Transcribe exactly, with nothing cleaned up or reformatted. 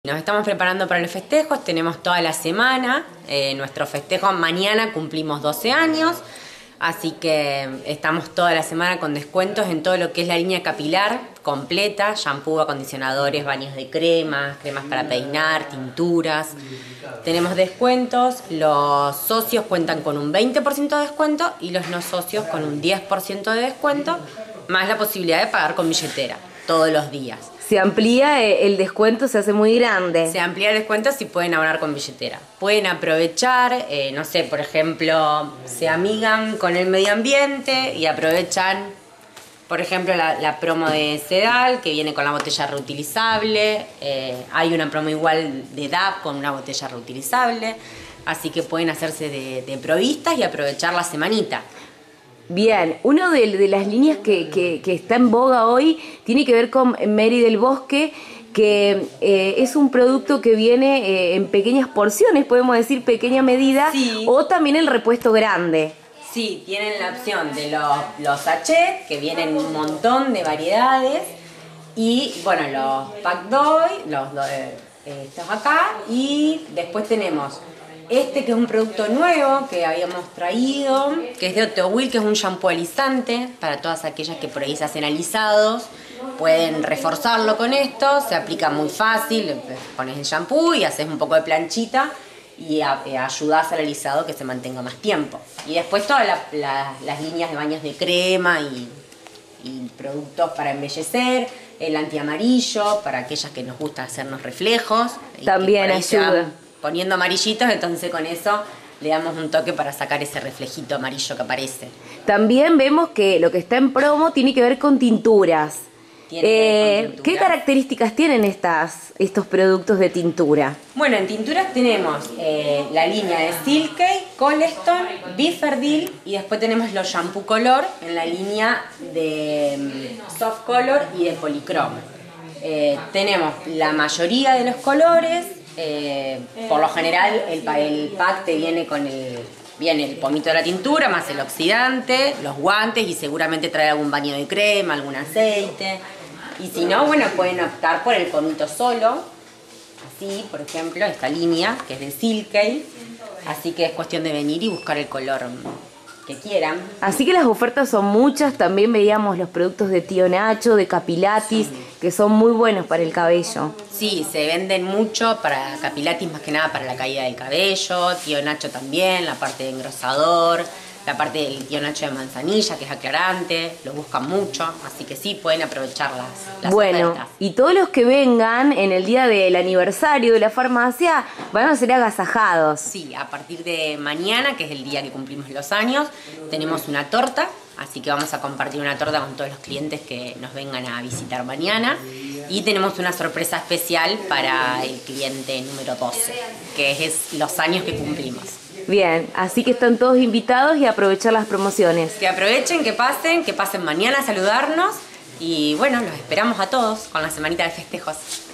Nos estamos preparando para los festejos, tenemos toda la semana, eh, nuestro festejo mañana cumplimos doce años, así que estamos toda la semana con descuentos en todo lo que es la línea capilar completa, shampoo, acondicionadores, baños de cremas, cremas para peinar, tinturas. Tenemos descuentos, los socios cuentan con un veinte por ciento de descuento y los no socios con un diez por ciento de descuento, más la posibilidad de pagar con billetera todos los días. Se amplía el descuento, se hace muy grande. Se amplía el descuento si pueden abonar con billetera. Pueden aprovechar, eh, no sé, por ejemplo, se amigan con el medio ambiente y aprovechan, por ejemplo, la, la promo de Sedal, que viene con la botella reutilizable. Eh, hay una promo igual de D A P con una botella reutilizable. Así que pueden hacerse de, de provistas y aprovechar la semanita. Bien, una de, de las líneas que, que, que está en boga hoy tiene que ver con Mary del Bosque, que eh, es un producto que viene eh, en pequeñas porciones, podemos decir pequeña medida, sí. O también el repuesto grande. Sí, tienen la opción de los, los sachets, que vienen un montón de variedades, y bueno, los pack doy, los, los eh, estos acá, y después tenemos este que es un producto nuevo que habíamos traído, que es de Oteowil, que es un shampoo alisante para todas aquellas que por ahí se hacen alisados. Pueden reforzarlo con esto, se aplica muy fácil, pones el shampoo y haces un poco de planchita y a, eh, ayudas al alisado que se mantenga más tiempo. Y después todas la, la, las líneas de baños de crema y, y productos para embellecer, el antiamarillo para aquellas que nos gusta hacernos reflejos. También ayuda. Poniendo amarillitos, entonces con eso le damos un toque para sacar ese reflejito amarillo que aparece. También vemos que lo que está en promo tiene que ver con tinturas. Tiene que ver con eh, tinturas. ¿Qué características tienen estas, estos productos de tintura? Bueno, en tinturas tenemos eh, la línea de Silkei, Coleston, Biferdil y después tenemos los shampoo color en la línea de um, Soft Color y de Polychrome. Eh, tenemos la mayoría de los colores. Eh, por lo general el, el pack te viene con el, viene el pomito de la tintura más el oxidante, los guantes y seguramente trae algún baño de crema, algún aceite. Y si no, bueno, pueden optar por el pomito solo, así, por ejemplo, esta línea que es de Silkei, así que es cuestión de venir y buscar el color que quieran. Así que las ofertas son muchas, también veíamos los productos de Tío Nacho, de Capilatis, sí, que son muy buenos para el cabello. Sí, se venden mucho para Capilatis, más que nada para la caída del cabello, Tío Nacho también, la parte de engrosador, la parte del Tío Nacho de manzanilla, que es aclarante, lo buscan mucho, así que sí, pueden aprovechar las, las bueno, ofertas. Y todos los que vengan en el día del aniversario de la farmacia van a ser agasajados. Sí, a partir de mañana, que es el día que cumplimos los años, tenemos una torta, así que vamos a compartir una torta con todos los clientes que nos vengan a visitar mañana. Y tenemos una sorpresa especial para el cliente número doce, que es los años que cumplimos. Bien, así que están todos invitados y a aprovechar las promociones. Que aprovechen, que pasen, que pasen mañana a saludarnos y bueno, los esperamos a todos con la semanita de festejos.